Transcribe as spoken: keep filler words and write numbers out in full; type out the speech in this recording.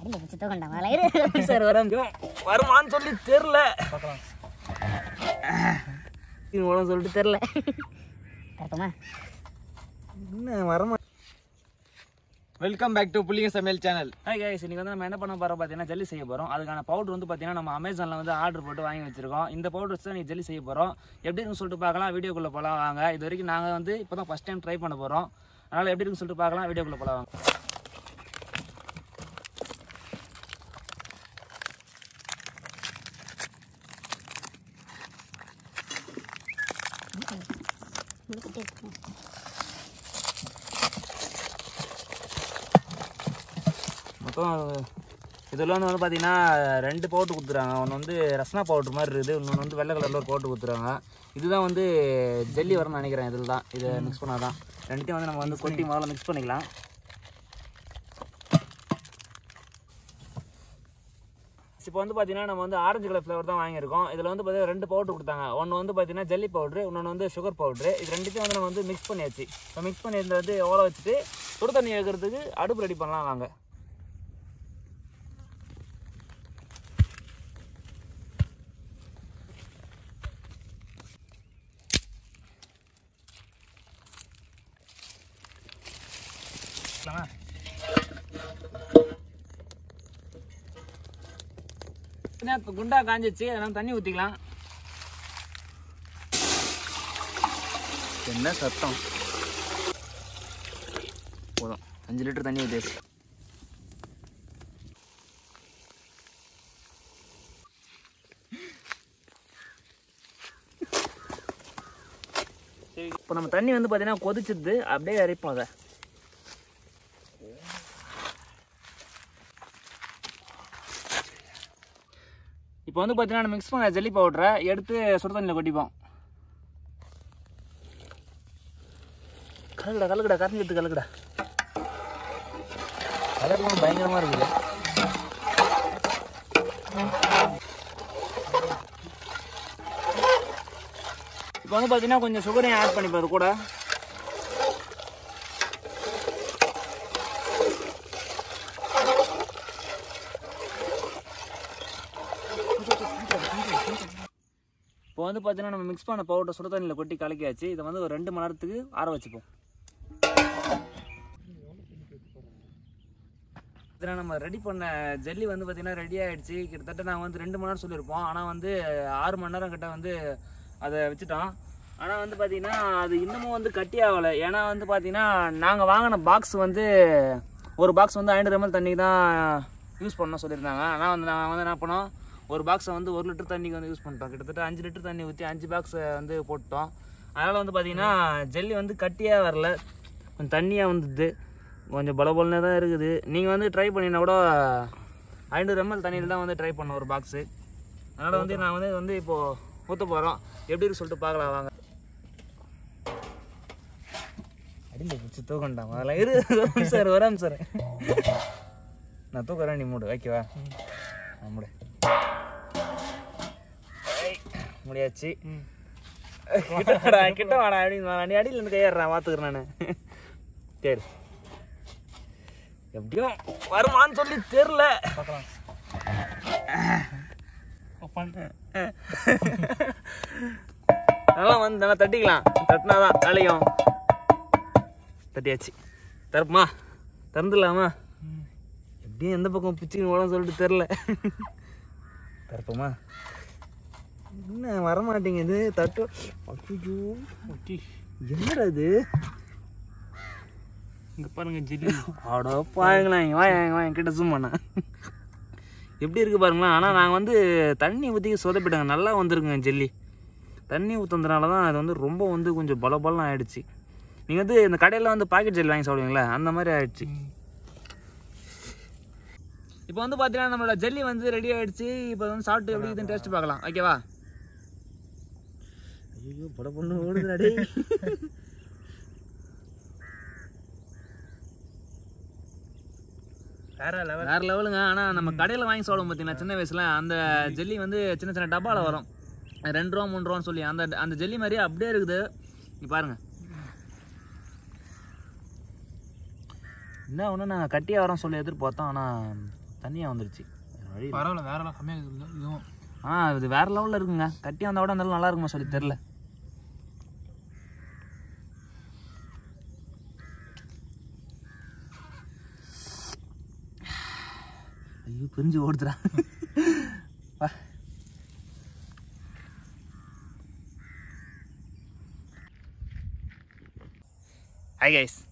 Sir வர வருமானு சொல்லி தெரியல சொல்லிட்டு தெரியல என்ன வரமா. வெல்கம் பேக் டு புள்ளிங்க சமையல் சேனல். ஹாய் கைஸ், இன்னைக்கு வந்து நம்ம என்ன பண்ண போகிறோம் பார்த்தீங்கன்னா ஜல்லி செய்ய போகிறோம். அதுக்கான பவுடர் வந்து பார்த்தீங்கன்னா நம்ம அமேசானில் வந்து ஆர்டர் போட்டு வாங்கி வச்சிருக்கோம். இந்த பவுடர் வச்சு தான் நீ ஜல்லி செய்ய போகிறோம். எப்படி இருக்குன்னு சொல்லிட்டு பார்க்கலாம். வீடியோக்குள்ளே போகலாம் வாங்க. இது வரைக்கும் நாங்கள் வந்து இப்போ தான் ஃபஸ்ட் டைம் ட்ரை பண்ண போகிறோம். அதனால் எப்படி இருக்குன்னு சொல்லிட்டு பார்க்கலாம். வீடியோக்குள்ளே போகலாம் வாங்க. மொத்தம் இதில் வந்து வந்து பார்த்தீங்கன்னா ரெண்டு பவுட்ரு கொடுத்துறாங்க. ஒன்று வந்து ரஸ்னா பவுட்ரு மாதிரி இருக்குது, இன்னொன்று வந்து வெள்ளை கலரில் ஒரு பவுட்ரு கொடுத்துறாங்க. இதுதான் வந்து ஜெல்லி வரும்னு நினைக்கிறேன். இதில் தான் இதை மிக்ஸ் பண்ணால் தான் ரெண்டுத்தையும் வந்து நம்ம வந்து கொட்டி முதல்ல மிக்ஸ் பண்ணிக்கலாம். இப்போ வந்து பார்த்தீங்கன்னா நம்ம வந்து ஆரஞ்சு கலர் ஃப்ளேவர் தான் வாங்கியிருக்கோம். இதில் வந்து பார்த்தீங்கன்னா ரெண்டு பவுட்ரு கொடுத்தாங்க. ஒன்று வந்து பார்த்தீங்கன்னா ஜெல்லி பவுட்ரு, இன்னொன்று வந்து சுகர் பவுட்ரு. இது ரெண்டுத்தையும் வந்து நம்ம வந்து மிக்ஸ் பண்ணியாச்சு. இப்போ மிக்ஸ் பண்ணி இதை வந்து ஓலை வச்சுட்டு சுடு தண்ணி வைக்கிறதுக்கு அடுப்பு ரெடி பண்ணலாம் வாங்க. குண்டா காஞ்சிச்சு, அதனால தண்ணி ஊற்றிக்கலாம். என்ன சத்தம் போதும். அஞ்சு லிட்டர் தண்ணி ஊற்றியாச்சு. இப்போ நம்ம தண்ணி வந்து பார்த்தீங்கன்னா கொதிச்சிது, அப்படியே அரைப்போம். அதை இப்போ வந்து பார்த்தீங்கன்னா மிக்ஸ் பண்ண ஜெல்லி பவுடரை எடுத்து சுடு தண்ணியில் கொட்டிப்போம். கலக்குடா கலக்குடா கரைஞ்சி எடுத்து கலக்குடா. கலர்லாம் பயங்கரமாக இருக்குது. இப்போ வந்து பார்த்தீங்கன்னா கொஞ்சம் சுகரையும் ஆட் பண்ணிப்போம் அது கூட. இப்போ வந்து பார்த்தீங்கன்னா நம்ம மிக்ஸ் பண்ண பவுடர் சுடு தண்ணியில் கொட்டி கலக்கியாச்சு. இதை வந்து ஒரு ரெண்டு மணி நேரத்துக்கு ஆற வச்சுப்போம். இதில் நம்ம ரெடி பண்ண ஜெல்லி வந்து பார்த்தீங்கன்னா ரெடி ஆகிடுச்சு. கிட்டத்தட்ட நாங்கள் வந்து ரெண்டு மணி நேரம் சொல்லியிருப்போம், ஆனால் வந்து ஆறு மணி நேரம் கிட்ட வந்து அதை வச்சுட்டோம். ஆனால் வந்து பார்த்தீங்கன்னா அது இன்னமும் வந்து கட்டி ஆகலை. ஏன்னா வந்து பார்த்தீங்கன்னா நாங்கள் வாங்கின பாக்ஸ் வந்து ஒரு பாக்ஸ் வந்து ஐநூறு எம்எல் தண்ணிக்கு தான் யூஸ் பண்ணோம் சொல்லியிருந்தாங்க. ஆனால் வந்து நாங்கள் வந்து என்ன பண்ணோம், ஒரு பாக்ஸை வந்து ஒரு லிட்டர் தண்ணிக்கு வந்து யூஸ் பண்ணிட்டோம். கிட்டத்தட்ட அஞ்சு லிட்டர் தண்ணி ஊற்றி அஞ்சு பாக்ஸை வந்து போட்டோம். அதனால் வந்து பார்த்திங்கன்னா ஜெல்லி வந்து கட்டியாக வரல, கொஞ்சம் தண்ணியாக வந்துடுது, கொஞ்சம் பலபலனே தான் இருக்குது. நீங்கள் வந்து ட்ரை பண்ணினா கூட ஐநூறு எம்எல் தண்ணியில் தான் வந்து ட்ரை பண்ணோம் ஒரு பாக்ஸு. அதனால் வந்து நான் வந்து வந்து இப்போது ஊற்ற போகிறோம். எப்படி இருக்கு சொல்லிட்டு பார்க்கலாம் வாங்க. அடியில் பிடிச்சி தூக்கண்டா முதல்ல இரு சார் வராம் சார். நான் தூக்குறேன், நீ மூடு ஓகேவா? மூடு முடியாச்சு. கிட்ட வாடா கிட்ட வாடா அப்படின்னு நீ அடியில் இருந்து கையாடுறான், பார்த்துக்கிறேன் நான். சரி எப்படியோ வருமானு சொல்லி தெரியல. நல்லா வந்து நல்லா தட்டிக்கலாம், தட்டினாதான் வேலையும். தட்டியாச்சு. திறப்புமா? திறந்துடலாமா? எப்படியும் எந்த பக்கம் பிச்சுக்கு ஓட சொல்லிட்டு தெரில. திறப்போமா? என்ன வரமாட்டேங்குது தட்டு. ஐயோ என்னடா இது? இங்கே பாருங்க ஜெல்லி. அடோ பாருங்களா, வா வா என்கிட்ட ஜூம் பண்ண. எப்படி இருக்குது பாருங்களா. ஆனால் நாங்கள் வந்து தண்ணி ஊற்றி சொதப்பிட்டாங்க, நல்லா வந்துருக்குங்க ஜெல்லி. தண்ணி ஊற்றுறதுனால தான் அது வந்து ரொம்ப வந்து கொஞ்சம் பல பலம் ஆகிடுச்சு. நீங்கள் வந்து இந்த கடையில் வந்து பாக்கெட் ஜெல்லி வாங்கி சாப்பிடுவீங்களா, அந்த மாதிரி ஆகிடுச்சு. இப்போ வந்து பார்த்தீங்கன்னா நம்மளோட ஜெல்லி வந்து ரெடி ஆகிடுச்சு. இப்போ வந்து சாப்பிட்டு எப்படி இதுன்னு டேஸ்ட் பார்க்கலாம் ஓகேவா? ஐயோ பட பொண்ணு ஓடுதுடா. வேற லெவல் வேற லெவலுங்க. ஆனால் நம்ம கடையில் வாங்கி சாப்பிடுவோம் பார்த்தீங்கன்னா சின்ன வயசில், அந்த ஜெல்லி வந்து சின்ன சின்ன டப்பாவில் வரும், ரெண்டு ரூபா மூணு ரூபான்னு சொல்லி. அந்த அந்த ஜெல்லி மாதிரியே அப்படியே இருக்குது. நீ பாருங்க என்ன ஒன்று நாங்கள் கட்டியாக வரோம் சொல்லி எதிர்பார்த்தோம், ஆனால் தண்ணியாக வந்துருச்சு வழி பரவாயில்ல வேறலாம் கம்மியாக இல்லை இதுவும். ஆ இது வேற லெவலில் இருக்குங்க. கட்டி வந்தால் கூட இருந்தாலும் நல்லா இருக்குமா சொல்லி தெரில. ஐயோ பிரிஞ்சு ஓடுதுடா. Hi guys,